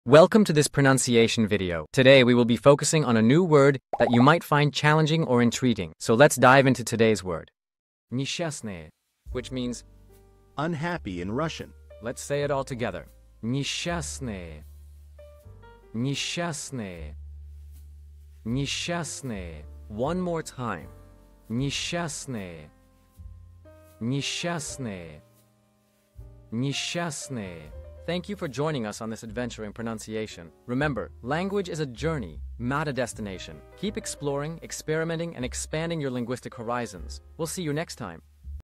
Welcome to this pronunciation video. Today we will be focusing on a new word that you might find challenging or intriguing. So let's dive into today's word. Несчастные, which means unhappy in Russian. Let's say it all together. Несчастные. Несчастные. Несчастные. One more time. Несчастные. Несчастные. Несчастные. Thank you for joining us on this adventure in pronunciation. Remember, language is a journey, not a destination. Keep exploring, experimenting, and expanding your linguistic horizons. We'll see you next time.